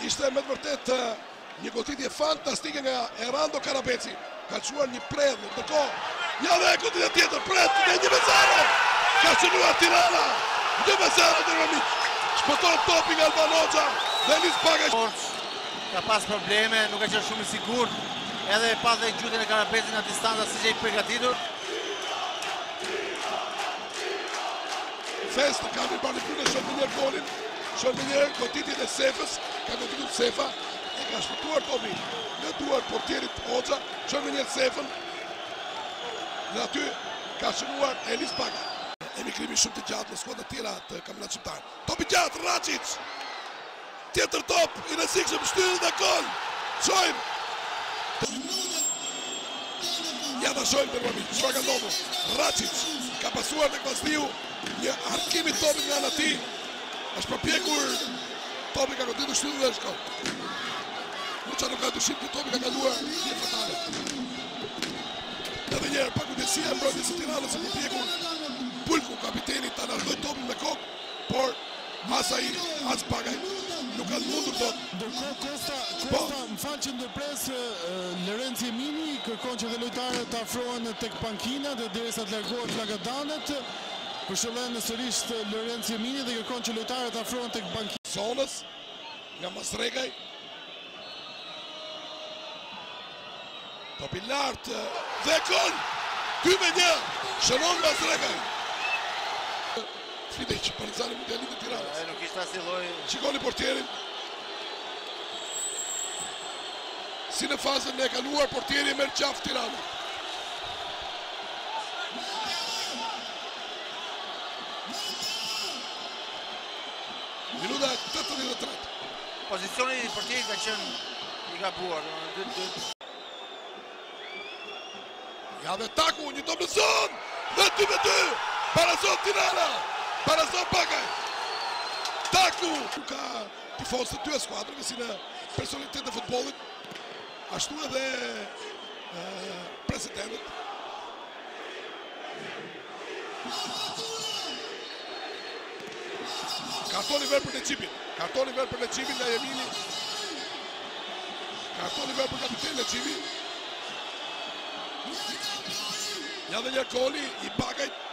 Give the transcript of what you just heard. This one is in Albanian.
Ishte me të vërtet një goditje fantastike nga Erando Karabeci. Ka quar një predhë, ndërkohë ja dhe goditje tjetër, predhë dhe 1-0. Ka qenuar Tirana, 1-0 dhe Ramic. Shpëton topi nga Alban Hoxha dhe Elis Bagaj. Ka pas probleme, nuk ka qenë shumë i sigurt, edhe pa dhe gjutjen e Karabecit nga distanca si që i përgatitur. Festa ka një bërë një punë, shërë një njerë golin, shërë një njerë goditjet e Sefës, ka goditur Sefa, e ka shpëtuar topi në duar portierit Hoxha, shërë një njerë Sefën, dhe aty ka shënuar Elis Bagaj. Emigrimi shumë të gjatë në skuadrat tjera të kampionatit shqiptar. Topi gjatë, Racic! Tjetër top, i rrezikshëm, shtyllë dhe gol! Shojmë! Ja da shojmë për Ramic, çfarë ka ndodhur? Racic ka pasuar tek Vazhdiu, një arkimi topi nga ana e tij. Është përpjekur, topi ka goditur shtyllën dhe është gol. Muça nuk ka dyshim që topi ka kaluar një fatale. Edhe njerë, pakujdesia e mbrojtjes së Tiranës së përpjekur. Bulku, kapiteni, ta largoi topin me kokë, por as ai, as Bagaj nuk kanë mundur dot. Ndërkohë Kosta më fal që ndërpres Lorenzi Emini kërkon që dhe lojtarët të afrohen tek pankina dhe derisa të largohet nga danet. Përshëllen sërish Lorenzi Emini dhe kërkon që lojtarët të afrohen tek pankina. Zonës nga Masregaj. Topi lart dhe gol! 2-1. Shënon Masregaj. Fide që Partizani Mundialit të Tiranës. Nuk ishte asnjë lloj. Shikoni portierin. Si në fazën e kaluar portieri merr qafë Tirana. Minuta 83. Pozicioni i portierit ka qenë i gabuar, Ja dhe taku, një top në zonë, dhe 2-2, para zonë Tirana, para zonë Bagaj. Taku! Ka tifos të dy skuadrëve si në personalitet e futbollit, ashtu edhe presidentët. Kartoni verë për Necipin, kartoni verë për Necipin nga Emini. Kartoni verë për kapiten Necipi. Ja dhe një koli i Bagajt.